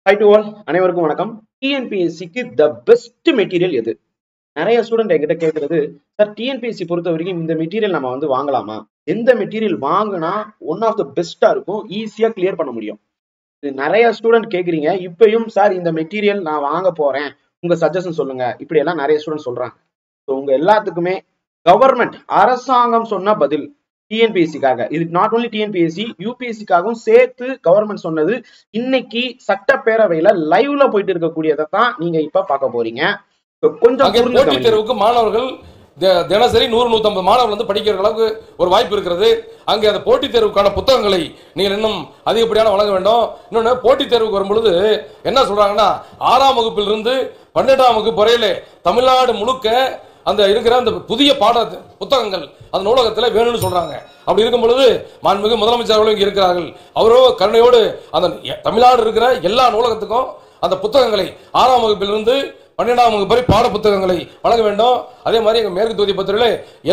Hi to all, அனைவருக்கும் வணக்கம். டிஎன்பிஎஸ்சிக்கு the best material எது? நிறைய ஸ்டூடெண்ட் என்கிட்ட கேட்கறது, சார் டிஎன்பிஎஸ்சி பொறுத்த வரைக்கும் இந்த மெட்டீரியல் நம்ம வாங்கலாமா? எந்த மெட்டீரியல் வாங்கினா ஒன் ஆஃப் த பெஸ்டா இருக்கும், ஈஸியா கிளியர் பண்ண முடியும்? இது நிறைய ஸ்டூடெண்ட் கேட்குறீங்க. இப்பயும் சார் இந்த மெட்டீரியல் நான் வாங்க போறேன், உங்க சஜஷன் சொல்லுங்க, இப்படி எல்லாம் நிறைய ஸ்டூடெண்ட் சொல்றாங்க. ஸோ உங்க எல்லாத்துக்குமே கவர்மெண்ட் அரசாங்கம் சொன்ன பதில் டிஎன்பிஎஸ்சிக்காக, இது நாட் ஓன்லி டிஎன்பிஎஸ்சி யூபிஎஸ்சிக்காகவும் சேர்த்து கவர்மெண்ட் சொன்னது இன்னைக்கு சட்டப்பேரவையில லைவ்ல போயிட்டு இருக்கக்கூடியதை தான் நீங்க இப்ப பார்க்க போறீங்க. கொஞ்சம் போட்டித் தேர்வுக்கு மாணவர்கள் தினசரி 100-150 மாணவர்கள் வந்து படிக்கிற அளவுக்கு ஒரு வாய்ப்பு இருக்கிறது. அங்கே அந்த போட்டித் தேர்வுக்கான புத்தகங்களை நீங்கள் இன்னும் அதிகப்படியான வழங்க வேண்டும். இன்னொன்று, போட்டித் தேர்வுக்கு வரும்பொழுது என்ன சொல்றாங்கன்னா 6ஆம் வகுப்பிலிருந்து 12ஆம் வகுப்பு வரையிலே தமிழ்நாடு முழுக்க அந்த இருக்கிற அந்த புதிய பாட புத்தகங்கள் அந்த நூலகத்தில் வேணும்னு சொல்றாங்க. அப்படி இருக்கும் பொழுது மாண்புமிகு முதலமைச்சர் அவர்களும் இங்கே இருக்கிறார்கள். அவரோ கருணையோடு அந்த தமிழ்நாடு இருக்கிற எல்லா நூலகத்துக்கும் அந்த புத்தகங்களை 6ஆம் வகுப்பிலிருந்து 12ஆம் வகுப்பு வரை பாட புத்தகங்களை வழங்க வேண்டும். அதே மாதிரி எங்க மேற்கு தொகுதி பத்திரிகையில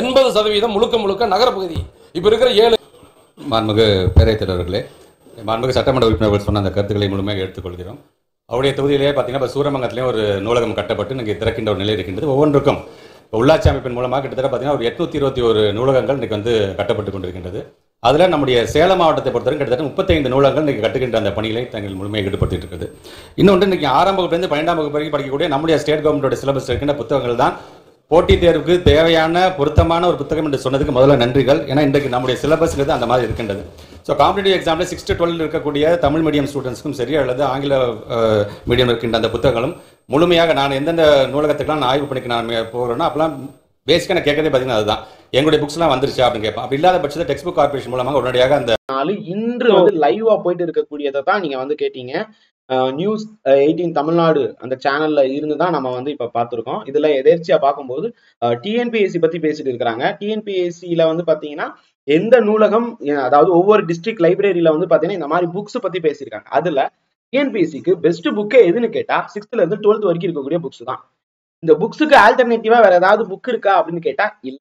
80% முழுக்க நகரப்பகுதி. இப்ப இருக்கிற 7 மாண்புமிகு பேரவைத் தலைவர்களே, மாண்புமிகு சட்டமன்ற உறுப்பினர்கள் சொன்ன அந்த கருத்துக்களை முழுமையாக எடுத்துக்கொள்கிறோம். அவருடைய தொகுதியிலேயே பார்த்தீங்கன்னா இப்போ சூரமங்கலத்திலேயும் ஒரு நூலகம் கட்டப்பட்டு இங்கே திறக்கின்ற ஒரு நிலை இருக்கின்றது. ஒவ்வொன்றுக்கும் உள்ளாட்சி அமைப்பின் மூலமாக கிட்டத்தட்ட பார்த்தீங்கன்னா ஒரு 821 நூலகங்கள் இன்றைக்கு வந்து கட்டப்பட்டு கொண்டிருக்கின்றது. அதில் நம்முடைய சேலம் மாவட்டத்தை பொறுத்தவரை கிட்டத்தட்ட 35 நூலகங்கள் இன்றைக்கு கட்டுகின்ற அந்த பணிகளை தங்கள் முழுமையாக ஈடுபடுத்திட்டு இருக்குது. இன்னொன்று, இன்றைக்கி 6ஆம் வகுப்புலேருந்து 12ஆம் வகுப்பு வரைக்கும் படிக்கக்கூடிய நம்முடைய ஸ்டேட் கவர்மெண்டோட சிலபஸ் இருக்கின்ற புத்தகங்கள் தான் போட்டித் தேர்வுக்கு தேவையான பொருத்தமான ஒரு புத்தகம் என்று சொன்னதுக்கு முதல்ல நன்றிகள். ஏன்னா இன்றைக்கு நம்முடைய சிலபஸ்ங்கிறது அந்த மாதிரி இருக்கின்றது. ஸோ காம்படிட்டிவ் எக்ஸாமில் 6 to 12 இருக்கக்கூடிய தமிழ் மீடியம் ஸ்டூடெண்ட்ஸ்க்கும் சரி அல்லது ஆங்கில மீடியம் இருக்கின்ற அந்த புத்தகங்களும் முழுமையாக நான் எந்தெந்த நூலகத்துக்குலாம் நான் ஆய்வு பண்ணிக்க நான் போகிறேன்னா அப்பெல்லாம் பேசிக்காக நான் கேட்கறதே பார்த்தீங்கன்னா அதுதான், எங்களுடைய புக்ஸ்லாம் வந்துருச்சா அப்படின்னு கேட்பேன். அப்படி இல்லாத பட்சத்தில் டெக்ஸ்ட் புக் கார்பரேஷன் மூலமாக உடனடியாக அந்த இன்று லைவா போயிட்டு இருக்கக்கூடியதை தான் நீங்க கேட்டீங்க. நியூஸ் 18 தமிழ்நாடு அந்த சேனல்ல இருந்து தான் நம்ம இப்ப பார்த்துருக்கோம். இதுல எதேர்ச்சியா பார்க்கும்போது டிஎன்பிஎஸ்சி பத்தி பேசிட்டு இருக்கிறாங்க. டிஎன்பிஎஸ்சியில பாத்தீங்கன்னா எந்த நூலகம், அதாவது ஒவ்வொரு டிஸ்ட்ரிக்ட் லைப்ரரியில பாத்தீங்கன்னா இந்த மாதிரி புக்ஸ் பத்தி பேசியிருக்காங்க. அதுல டிஎன்பிஎஸ்சிக்கு பெஸ்ட் புக்கே எதுன்னு கேட்டா 6th இருந்து 12th வரைக்கும் இருக்கக்கூடிய புக்ஸ் தான். இந்த புக்ஸுக்கு ஆல்டர்னேட்டிவா வேற ஏதாவது புக் இருக்கா அப்படின்னு கேட்டா இல்ல.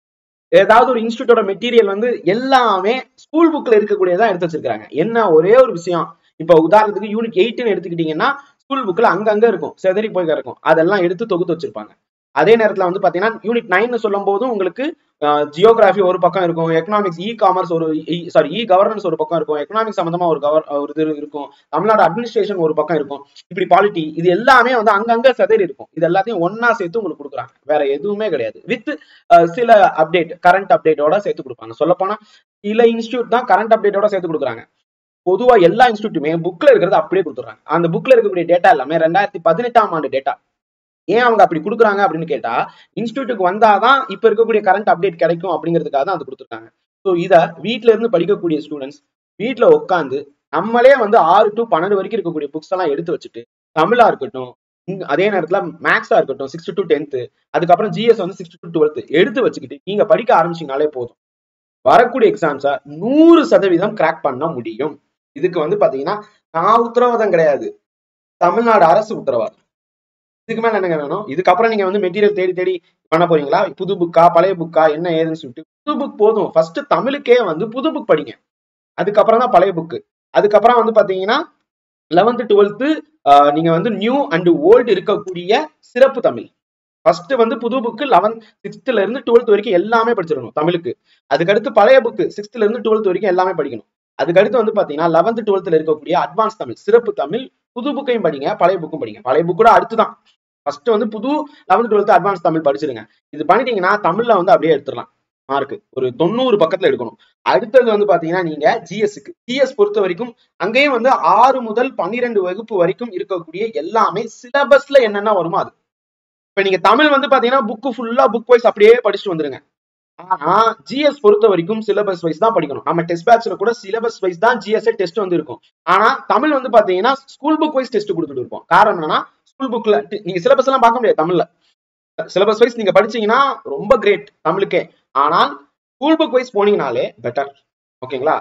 ஏதாவது ஒரு இன்ஸ்டியூட்டோட மெட்டீரியல் எல்லாமே ஸ்கூல் புக்ல இருக்கக்கூடியதான் எடுத்து வச்சிருக்காங்க. என்ன ஒரே ஒரு விஷயம், இப்ப உதாரணத்துக்கு யூனிட் 8ன்னு எடுத்துக்கிட்டீங்கன்னா ஸ்கூல் புக்ல அங்கங்க இருக்கும், செதறி போய் இருக்கும், அதெல்லாம் எடுத்து தொகுத்து வச்சிருப்பாங்க. அதே நேரத்துல பாத்தீங்கன்னா யூனிட் 9 சொல்லும் போதும் உங்களுக்கு ஜியோகிராஃபி ஒரு பக்கம் இருக்கும், economics e commerce e governance ஒரு பக்கம் இருக்கும், எக்கனாமிக்ஸ் சம்பந்தமா ஒரு இது இருக்கும், தமிழ்நாடு அட்மினிஸ்ட்ரேஷன் ஒரு பக்கம் இருக்கும், இப்படி பாலிட்டி, இது எல்லாமே அங்கங்க செதறி இருக்கும். இது எல்லாத்தையும் ஒன்னா சேர்த்து உங்களுக்கு கொடுக்குறாங்க, வேற எதுவுமே கிடையாது. வித் சில அப்டேட், கரண்ட் அப்டேட்டோட சேர்த்து கொடுப்பாங்க. சொல்லப்போனா சில இன்ஸ்டியூட் தான் கரண்ட் அப்டேட்டோட சேர்த்து கொடுக்குறாங்க. பொதுவா எல்லா இன்ஸ்டியூட்டுமே புக்ல இருக்கிறது அப்படியே கொடுத்துறாங்க. அந்த புக்ல இருக்கக்கூடிய டேட்டா எல்லாமே 2018ஆம் ஆண்டு டேட்டா. ஏன் அவங்க அப்படி கொடுக்குறாங்க அப்படின்னு கேட்டா, இன்ஸ்டியூட்டுக்கு வந்தாதான் இப்ப இருக்கக்கூடிய கரண்ட் அப்டேட் கிடைக்கும் அப்படிங்கிறதுக்காக தான் அது கொடுத்துருக்காங்க. ஸோ இத வீட்டுல இருந்து படிக்கக்கூடிய ஸ்டூடெண்ட்ஸ் வீட்டுல உட்காந்து நம்மளே 6 to 12 வரைக்கும் இருக்கக்கூடிய புக்ஸ் எல்லாம் எடுத்து வச்சுட்டு, தமிழா இருக்கட்டும், அதே நேரத்துல மேக்ஸா இருக்கட்டும் 6th to 10th, அதுக்கப்புறம் ஜிஎஸ் 6th to 12th எடுத்து வச்சுக்கிட்டு நீங்க படிக்க ஆரம்பிச்சீங்கனாலே போதும், வரக்கூடிய எக்ஸாம்ஸை 100% கிராக் பண்ண முடியும். இதுக்கு பாத்தீங்கன்னா நான் உத்தரவாதம் கிடையாது, தமிழ்நாடு அரசு உத்தரவாதம். இதுக்கு மேல என்னங்க வேணும்? இதுக்கப்புறம் நீங்க மெட்டீரியல் தேடி தேடி பண்ண போறீங்களா? புது புக்கா பழைய புக்கா என்ன ஏதுன்னு சொல்லிட்டு புது புக் போதும். ஃபர்ஸ்ட் தமிழுக்கே புது புக் படிங்க, அதுக்கப்புறம் தான் பழைய புக்கு. அதுக்கப்புறம் பாத்தீங்கன்னா 11th 12th நீங்க நியூ அண்ட் ஓல்டு இருக்கக்கூடிய சிறப்பு தமிழ். ஃபர்ஸ்ட் புது புக்கு 6th இருந்து 12th வரைக்கும் எல்லாமே படிச்சிடணும் தமிழுக்கு. அதுக்கடுத்து பழைய புக்கு 6th இருந்து 12th வரைக்கும் எல்லாமே படிக்கணும். அதுக்கடுத்து பாத்தீங்கன்னா 11th 12th இருக்கக்கூடிய அட்வான்ஸ் தமிழ், சிறப்பு தமிழ், புது புக்கையும் படிங்க, பழைய புக்கும் படிங்க. பழைய புக் கூட அடுத்துதான். ஃபர்ஸ்ட் புது 11th 12th அட்வான்ஸ் தமிழ் படிச்சிருங்க. இது பண்ணிட்டீங்கன்னா தமிழ்ல அப்படியே எடுத்துடலாம். மார்க் ஒரு 90 பக்கத்துல எடுக்கணும். அடுத்தது பாத்தீங்கன்னா நீங்க ஜிஎஸ் பொறுத்த வரைக்கும் அங்கேயும் 6 முதல் 12 வகுப்பு வரைக்கும் இருக்கக்கூடிய எல்லாமே சிலபஸ்ல என்னென்ன வருமோ அது. இப்ப நீங்க தமிழ் பாத்தீங்கன்னா புக் ஃபுல்லா புக் வைஸ் அப்படியே படிச்சுட்டு வந்துருங்க. ஆனா ஜிஎஸ் பொறுத்த வரைக்கும் சிலபஸ் வைஸ் தான் படிக்கணும். நம்ம டெஸ்ட் பேட்ச்ல கூட சிலபஸ் வைஸ் தான் ஜிஎஸ் டெஸ்ட் இருக்கும். ஆனா தமிழ் பாத்தீங்கன்னா ஸ்கூல் புக் வைஸ் டெஸ்ட் கொடுத்துட்டு இருப்போம். காரணம் என்னன்னா ஸ்கூல் புக்ல நீங்க சிலபஸ் எல்லாம் பார்க்க முடியாது. தமிழ்ல சிலபஸ் வைஸ் நீங்க படிச்சீங்கன்னா ரொம்ப கிரேட் தமிழுக்கே. ஆனால் ஸ்கூல் புக் வைஸ் போனீங்கனாலே பெட்டர். ஓகேங்களா?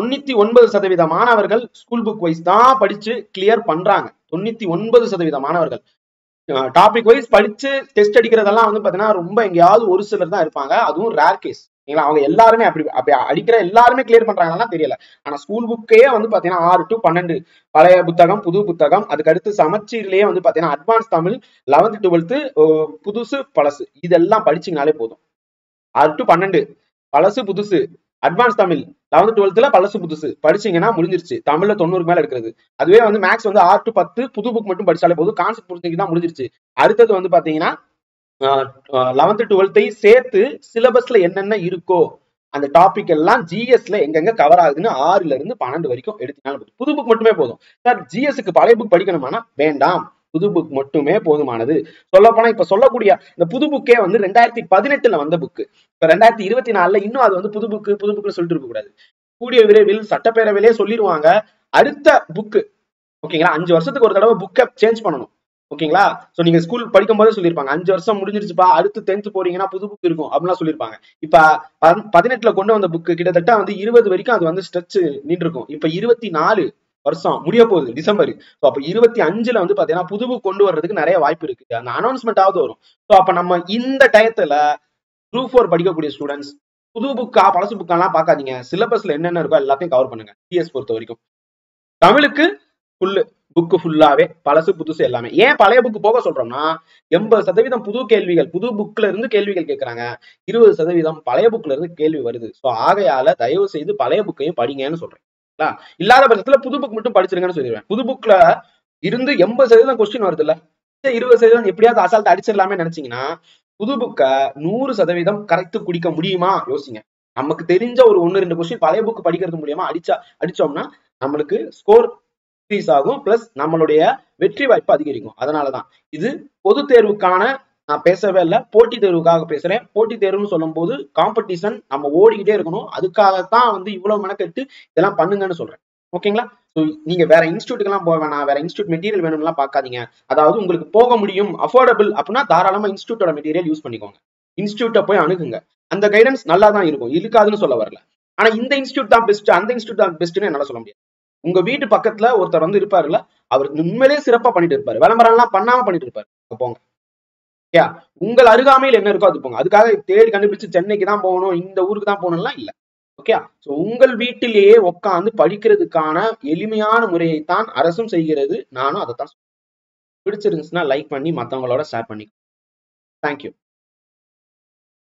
99% மாணவர்கள் ஸ்கூல் புக் வைஸ் தான் படிச்சு கிளியர் பண்றாங்க. 99% மாணவர்கள் டாபிக் வைஸ் படிச்சு டெஸ்ட் அடிக்கிறதெல்லாம் பாத்தீங்கன்னா ரொம்ப எங்கேயாவது ஒரு சிலர் தான் இருப்பாங்க. அதுவும் ரேர் கேஸ். அவங்க எல்லாருமே அப்படி அடிக்கிற எல்லாருமே கிளியர் பண்றாங்கன்னா தெரியல. ஆனா ஸ்கூல் புக்கே வந்து பாத்தீங்கன்னா 6 to 12 பழைய புத்தகம் புது புத்தகம், அதுக்கு அடுத்து சமச்சீர்லயே வந்து பாத்தீங்கன்னா அட்வான்ஸ் தமிழ் 11th 12th புதுசு பழசு இதெல்லாம் படிச்சீங்கனாலே போதும். 6 to 12 பழசு புதுசு, அட்வான்ஸ் தமிழ் 11th 12th பழசு புதுசு படிச்சீங்கன்னா முடிஞ்சிருச்சு. தமிழ்ல 90 மேல இருக்கிறது. அதுவே வந்து மேக்ஸ் வந்து 6 to 10 புது புக் மட்டும் படிச்சாலே போதும், கான்செப்ட் புரிஞ்சுக்கிட்டா முடிஞ்சிருச்சு. அடுத்தது வந்து பாத்தீங்கன்னா 11th 12th சேர்த்து சிலபஸ்ல என்னென்ன இருக்கோ அந்த டாபிக் எல்லாம் ஜிஎஸ்ல எங்கெங்க கவர் ஆகுதுன்னு 6ல இருந்து 12 வரைக்கும் எடுத்தீங்கன்னா புது புக் மட்டுமே போதும். சார் ஜிஎஸ்க்கு பழைய புக் படிக்கணுமானா வேண்டாம், புது புக் மட்டுமே போதுமானது. சொல்ல போனா இப்ப சொல்லக்கூடிய இந்த புது புக்கே வந்து 2018 வந்த புக்கு, இப்ப 2024 இன்னும் அது வந்து புது புக்கு சொல்லிட்டு இருக்க கூடாது. கூடிய விரைவில் சட்டப்பேரவையிலே சொல்லிடுவாங்க அடுத்த புக்கு. ஓகேங்களா, 5 வருஷத்துக்கு ஒரு தடவை புக்கை சேஞ்ச் பண்ணணும். ஓகேங்களா, சோ நீங்க ஸ்கூல் படிக்கும் போதே சொல்லிருப்பாங்க 5 வருஷம் முடிஞ்சிருச்சுப்பா, அடுத்து 10th போறீங்கன்னா புது புக் இருக்கும் அப்படிலாம் சொல்லிருப்பாங்க. இப்ப 18ல கொண்டு வந்த புக்கு கிட்டத்தட்ட வந்து 20 வரைக்கும் அது வந்து ஸ்ட்ரெச் நின்று இருக்கும். இப்ப 24 வருஷம் முடிய போகுது டிசம்பர். அப்ப 25ல வந்து பாத்தீங்கன்னா புது புக் கொண்டு வர்றதுக்கு நிறைய வாய்ப்பு இருக்கு. அந்த அனௌன்ஸ்மெண்ட் ஆவது வரும். சோ அப்ப நம்ம இந்த டயத்துல குரூப் 4 படிக்கக்கூடிய ஸ்டூடெண்ட்ஸ் புது புக்கா பழசு புக்கெல்லாம் பாக்காதீங்க, சிலபஸ்ல என்னென்ன இருக்கோ எல்லாத்தையும் கவர் பண்ணுங்க. சிஎஸ் பொறுத்த வரைக்கும் தமிழுக்கு புக்கு ஃபுல்லாவே பழசு புதுசு எல்லாமே. ஏன் பழைய புக்கு போக சொல்றோம்னா 80% புது கேள்விகள் புது புக்ல இருந்து கேள்விகள் கேட்கறாங்க, 20% பழைய புக்ல இருந்து கேள்வி வருது. சோ ஆகையால தயவு செய்து பழைய புக்கையும் படிங்கன்னு சொல்றேன். இல்லாத பட்சத்துல புது புக் மட்டும் படிச்சிருங்கன்னு சொல்லிடுவேன். புது புக்ல இருந்து 80% கொஸ்டின் வருது இல்ல, 20% எப்படியாவது அசால்ட் அடிச்சிடலாமே நினைச்சீங்கன்னா புது புக்கை 100% கரெக்ட் குடிக்க முடியுமா யோசிங்க. நமக்கு தெரிஞ்ச ஒரு 1-2 கொஸ்டின் பழைய புக் படிக்கிறது மூலியமா அடிச்சோம்னா நம்மளுக்கு ஸ்கோர் இன்க்ரீஸ் ஆகும், பிளஸ் நம்மளுடைய வெற்றி வாய்ப்பு அதிகரிக்கும். அதனாலதான் இது பொது தேர்வுக்கான நான் பேசவே இல்லை, போட்டி தேர்வுக்காக பேசுறேன். போட்டி தேர்வுன்னு சொல்லும் போது காம்படிஷன் நம்ம ஓடிக்கிட்டே இருக்கணும், அதுக்காகத்தான் வந்து இவ்வளவு மெனக்கெட்டு இதெல்லாம் பண்ணுங்கன்னு சொல்றேன். ஓகேங்களா, நீங்க வேற இன்ஸ்டியூட்டுக்கு எல்லாம் போக வேணாம், வேற இன்ஸ்டியூட் மெட்டீரியல் வேணும்லாம் பாக்காதீங்க. அதாவது உங்களுக்கு போக முடியும் அஃபோர்டபிள் அப்படின்னா தாராளமா இன்ஸ்டியூட்டோட மெட்டீரியல் யூஸ் பண்ணிக்கோங்க, இன்ஸ்டியூட்டை போய் அணுகுங்க. அந்த கைடன்ஸ் நல்லா தான் இருக்கும், இருக்காதுன்னு சொல்ல வரல. ஆனா இந்த இன்ஸ்டியூட் தான் பெஸ்ட் அந்த இன்ஸ்டியூட் தான் பெஸ்ட்னு என்னால சொல்ல முடியாது. உங்க வீட்டு பக்கத்துல ஒருத்தர் வந்து இருப்பாருல்ல, அவர் உண்மையிலேயே சிறப்பா பண்ணிட்டு இருப்பாரு, விளம்பரம் எல்லாம் பண்ணாம பண்ணிட்டு இருப்பாரு, போங்க. உங்கள் அருகாமையில் என்ன இருக்கோ அது போங்க. அதுக்காக தேடி கண்டுபிடிச்சு சென்னைக்கு தான் போகணும் இந்த ஊருக்கு தான் போகணும்லாம் இல்ல. ஓகே, உங்கள் வீட்டிலேயே உட்காந்து படிக்கிறதுக்கான எளிமையான முறையைத்தான் அரசும் செய்கிறது, நானும் அதைத்தான். பிடிச்சிருந்துச்சுன்னா லைக் பண்ணி மற்றவங்களோட ஷேர் பண்ணி. தேங்க்யூ.